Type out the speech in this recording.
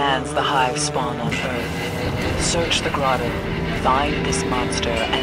stands the hive spawn on Earth. Search the grotto, find this monster, and